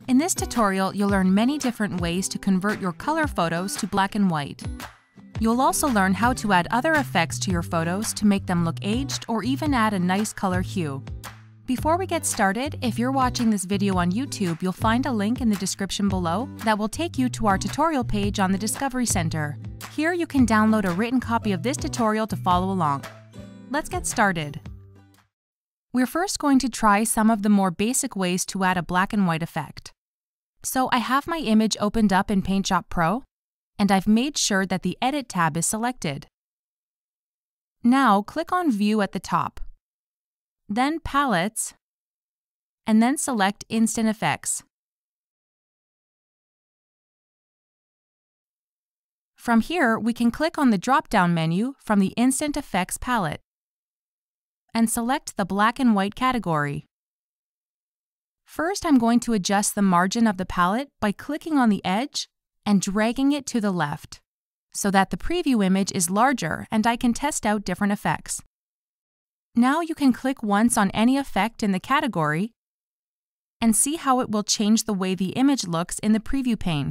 In this tutorial, you'll learn many different ways to convert your color photos to black and white. You'll also learn how to add other effects to your photos to make them look aged or even add a nice color hue. Before we get started, if you're watching this video on YouTube, you'll find a link in the description below that will take you to our tutorial page on the Discovery Center. Here you can download a written copy of this tutorial to follow along. Let's get started. We're first going to try some of the more basic ways to add a black and white effect. So I have my image opened up in PaintShop Pro, and I've made sure that the Edit tab is selected. Now click on View at the top, then Palettes, and then select Instant Effects. From here, we can click on the drop-down menu from the Instant Effects palette and select the black and white category. First, I'm going to adjust the margin of the palette by clicking on the edge and dragging it to the left so that the preview image is larger and I can test out different effects. Now you can click once on any effect in the category and see how it will change the way the image looks in the preview pane.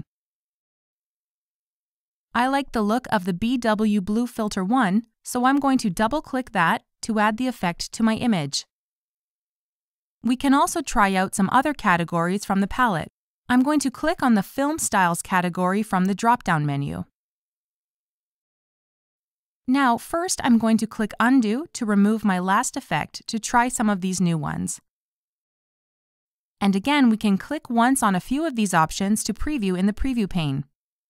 I like the look of the BW Blue Filter 1, so I'm going to double-click that to add the effect to my image. We can also try out some other categories from the palette. I'm going to click on the Film Styles category from the drop-down menu. Now, first I'm going to click Undo to remove my last effect to try some of these new ones. And again, we can click once on a few of these options to preview in the preview pane.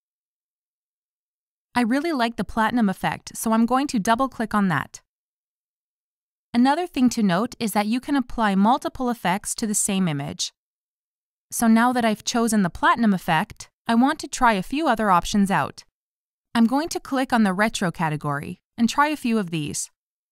I really like the platinum effect, so I'm going to double-click on that. Another thing to note is that you can apply multiple effects to the same image. So now that I've chosen the platinum effect, I want to try a few other options out. I'm going to click on the retro category and try a few of these.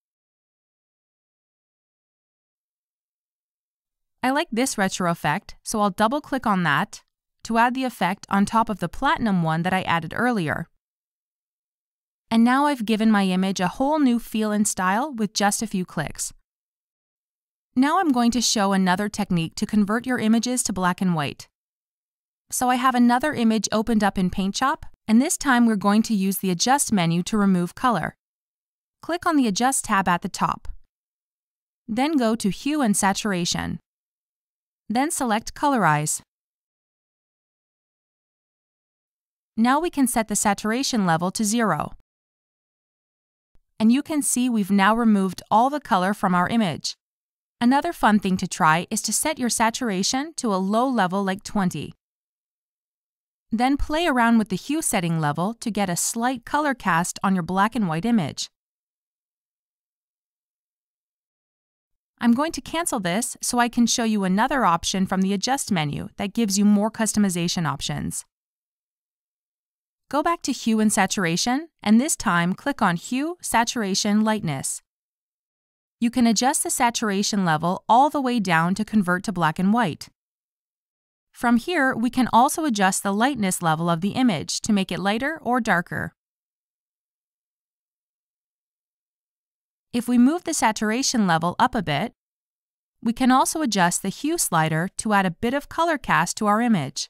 I like this retro effect, so I'll double-click on that to add the effect on top of the platinum one that I added earlier. And now I've given my image a whole new feel and style with just a few clicks. Now I'm going to show another technique to convert your images to black and white. So I have another image opened up in PaintShop, and this time we're going to use the Adjust menu to remove color. Click on the Adjust tab at the top. Then go to Hue and Saturation. Then select Colorize. Now we can set the saturation level to 0. And you can see we've now removed all the color from our image. Another fun thing to try is to set your saturation to a low level like 20. Then play around with the hue setting level to get a slight color cast on your black and white image. I'm going to cancel this so I can show you another option from the Adjust menu that gives you more customization options. Go back to Hue and Saturation, and this time click on Hue, Saturation, Lightness. You can adjust the saturation level all the way down to convert to black and white. From here, we can also adjust the lightness level of the image to make it lighter or darker. If we move the saturation level up a bit, we can also adjust the hue slider to add a bit of color cast to our image.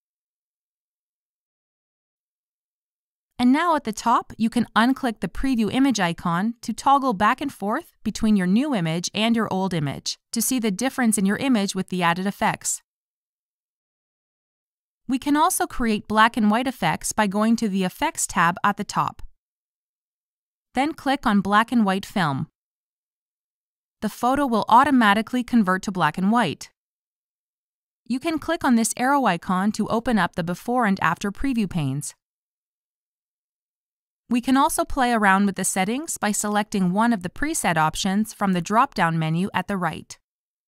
And now at the top, you can unclick the preview image icon to toggle back and forth between your new image and your old image to see the difference in your image with the added effects. We can also create black and white effects by going to the Effects tab at the top. Then click on Black and White Film. The photo will automatically convert to black and white. You can click on this arrow icon to open up the before and after preview panes. We can also play around with the settings by selecting one of the preset options from the drop-down menu at the right.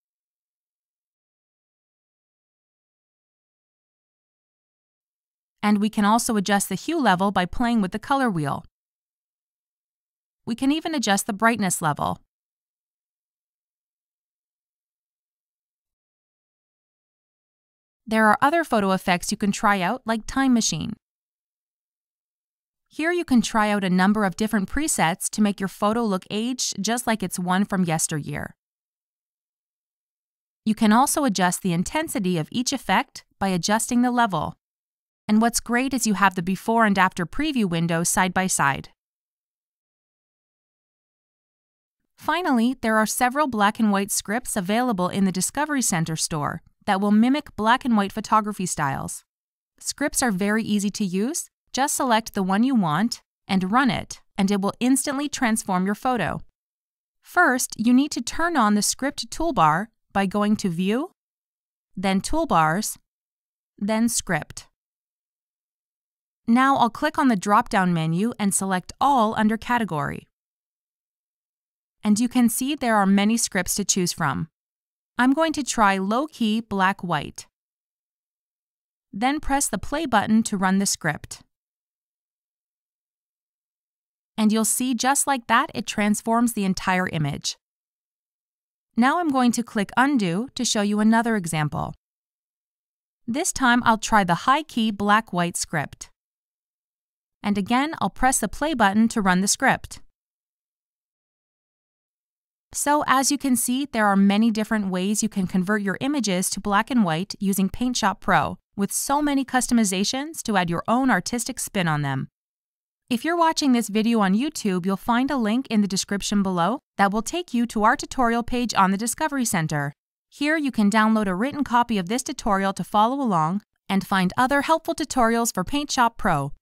And we can also adjust the hue level by playing with the color wheel. We can even adjust the brightness level. There are other photo effects you can try out, like Time Machine. Here you can try out a number of different presets to make your photo look aged just like it's one from yesteryear. You can also adjust the intensity of each effect by adjusting the level. And what's great is you have the before and after preview windows side by side. Finally, there are several black and white scripts available in the Discovery Center store that will mimic black and white photography styles. Scripts are very easy to use. Just select the one you want and run it, and it will instantly transform your photo. First, you need to turn on the Script toolbar by going to View, then Toolbars, then Script. Now I'll click on the drop-down menu and select All under Category. And you can see there are many scripts to choose from. I'm going to try Low-Key Black-White. Then press the play button to run the script. And you'll see just like that, it transforms the entire image. Now I'm going to click Undo to show you another example. This time I'll try the High-Key Black-White script. And again, I'll press the play button to run the script. So as you can see, there are many different ways you can convert your images to black and white using PaintShop Pro, with so many customizations to add your own artistic spin on them. If you're watching this video on YouTube, you'll find a link in the description below that will take you to our tutorial page on the Discovery Center. Here you can download a written copy of this tutorial to follow along and find other helpful tutorials for PaintShop Pro.